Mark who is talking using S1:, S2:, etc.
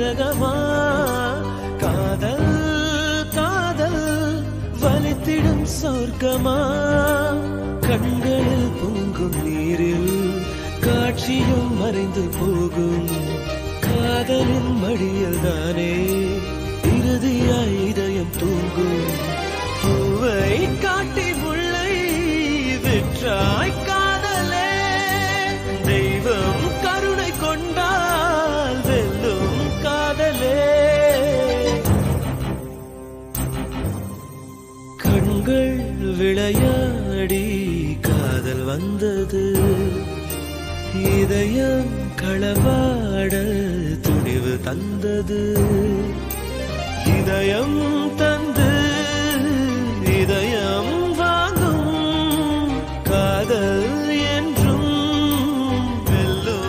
S1: நரகமா காதல் காதல் வலித்திடும் சொர்க்கமா கண்களில் பொங்கும் நீரில் காட்சியும் மறைந்து போகும் காதலின் மடியில் தானே இறுதியாய் இதயம் தூங்கும் பூவை காட்டி முல்லை விற்றாய் காதலே தெய்வம் கருணை கொண்டால் வெல்லும் காதலே கண்கள் விளையாடி காதல் வந்தது இதயம் களவாட துணிவு தந்தது இதயம் தந்து